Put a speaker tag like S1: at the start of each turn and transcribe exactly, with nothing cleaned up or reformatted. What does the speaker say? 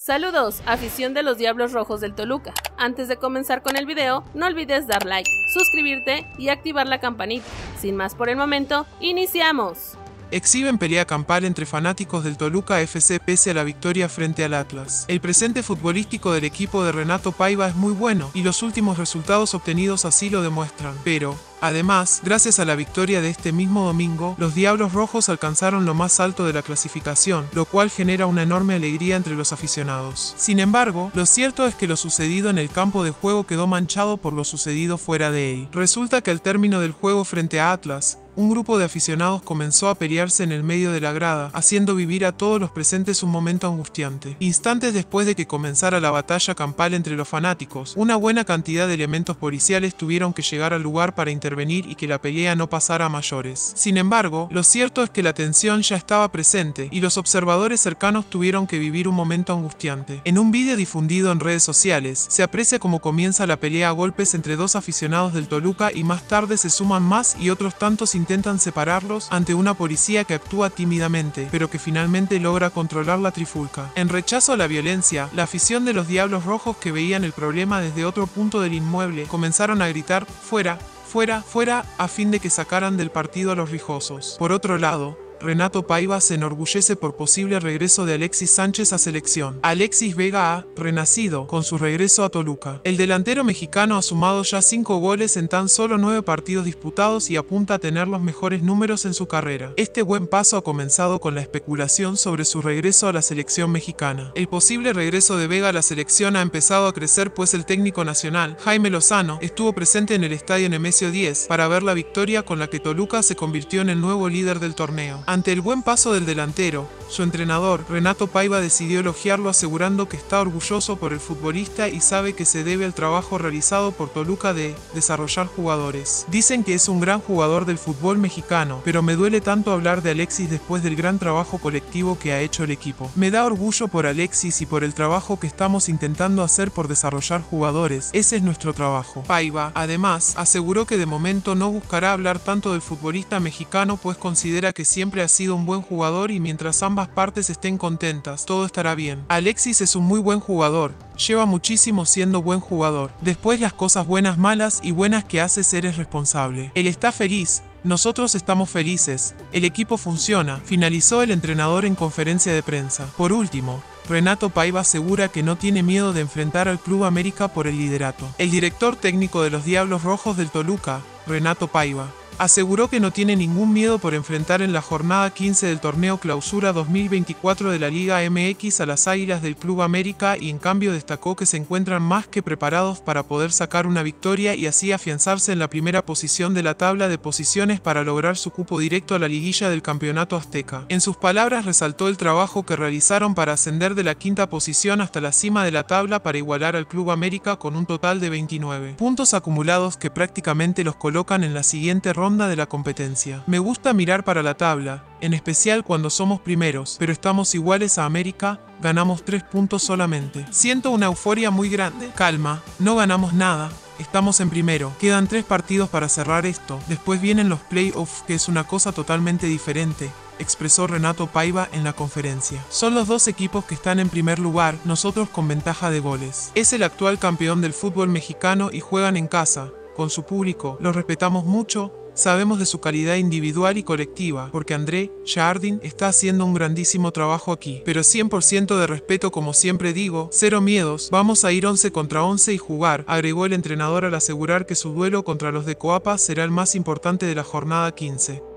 S1: Saludos, afición de los Diablos Rojos del Toluca. Antes de comenzar con el video, no olvides dar like, suscribirte y activar la campanita. Sin más por el momento, ¡iniciamos!
S2: Exhiben pelea campal entre fanáticos del Toluca F C pese a la victoria frente al Atlas. El presente futbolístico del equipo de Renato Paiva es muy bueno y los últimos resultados obtenidos así lo demuestran. Pero, además, gracias a la victoria de este mismo domingo, los Diablos Rojos alcanzaron lo más alto de la clasificación, lo cual genera una enorme alegría entre los aficionados. Sin embargo, lo cierto es que lo sucedido en el campo de juego quedó manchado por lo sucedido fuera de él. Resulta que al término del juego frente a Atlas, un grupo de aficionados comenzó a pelearse en el medio de la grada, haciendo vivir a todos los presentes un momento angustiante. Instantes después de que comenzara la batalla campal entre los fanáticos, una buena cantidad de elementos policiales tuvieron que llegar al lugar para intervenir y que la pelea no pasara a mayores. Sin embargo, lo cierto es que la tensión ya estaba presente y los observadores cercanos tuvieron que vivir un momento angustiante. En un vídeo difundido en redes sociales, se aprecia cómo comienza la pelea a golpes entre dos aficionados del Toluca y más tarde se suman más y otros tantos intentan separarlos ante una policía que actúa tímidamente, pero que finalmente logra controlar la trifulca. En rechazo a la violencia, la afición de los Diablos Rojos, que veían el problema desde otro punto del inmueble, comenzaron a gritar "fuera, fuera, fuera", a fin de que sacaran del partido a los rijosos. Por otro lado, Renato Paiva se enorgullece por posible regreso de Alexis Sánchez a selección. Alexis Vega ha renacido con su regreso a Toluca. El delantero mexicano ha sumado ya cinco goles en tan solo nueve partidos disputados y apunta a tener los mejores números en su carrera. Este buen paso ha comenzado con la especulación sobre su regreso a la selección mexicana. El posible regreso de Vega a la selección ha empezado a crecer, pues el técnico nacional, Jaime Lozano, estuvo presente en el estadio Nemesio diez para ver la victoria con la que Toluca se convirtió en el nuevo líder del torneo. Ante el buen paso del delantero, su entrenador, Renato Paiva, decidió elogiarlo, asegurando que está orgulloso por el futbolista y sabe que se debe al trabajo realizado por Toluca de desarrollar jugadores. Dicen que es un gran jugador del fútbol mexicano, pero me duele tanto hablar de Alexis después del gran trabajo colectivo que ha hecho el equipo. Me da orgullo por Alexis y por el trabajo que estamos intentando hacer por desarrollar jugadores. Ese es nuestro trabajo. Paiva, además, aseguró que de momento no buscará hablar tanto del futbolista mexicano, pues considera que siempre ha sido un buen jugador y mientras ambas partes estén contentas, todo estará bien. Alexis es un muy buen jugador, lleva muchísimo siendo buen jugador. Después las cosas buenas, malas y buenas que haces, eres responsable. Él está feliz, nosotros estamos felices, el equipo funciona, finalizó el entrenador en conferencia de prensa. Por último, Renato Paiva asegura que no tiene miedo de enfrentar al Club América por el liderato. El director técnico de los Diablos Rojos del Toluca, Renato Paiva, aseguró que no tiene ningún miedo por enfrentar en la jornada quince del torneo Clausura dos mil veinticuatro de la Liga M X a las Águilas del Club América y en cambio destacó que se encuentran más que preparados para poder sacar una victoria y así afianzarse en la primera posición de la tabla de posiciones para lograr su cupo directo a la liguilla del Campeonato Azteca. En sus palabras resaltó el trabajo que realizaron para ascender de la quinta posición hasta la cima de la tabla para igualar al Club América con un total de veintinueve puntos acumulados que prácticamente los colocan en la siguiente ronda de la competencia. Me gusta mirar para la tabla, en especial cuando somos primeros, pero estamos iguales a América, ganamos tres puntos solamente. Siento una euforia muy grande. Calma, no ganamos nada. Estamos en primero, quedan tres partidos para cerrar esto, después vienen los playoffs, que es una cosa totalmente diferente, expresó Renato Paiva en la conferencia. Son los dos equipos que están en primer lugar, nosotros con ventaja de goles. Es el actual campeón del fútbol mexicano y juegan en casa, con su público, los respetamos mucho. Sabemos de su calidad individual y colectiva, porque André Jardín está haciendo un grandísimo trabajo aquí. Pero cien por ciento de respeto, como siempre digo, cero miedos, vamos a ir once contra once y jugar, agregó el entrenador al asegurar que su duelo contra los de Coapa será el más importante de la jornada quince.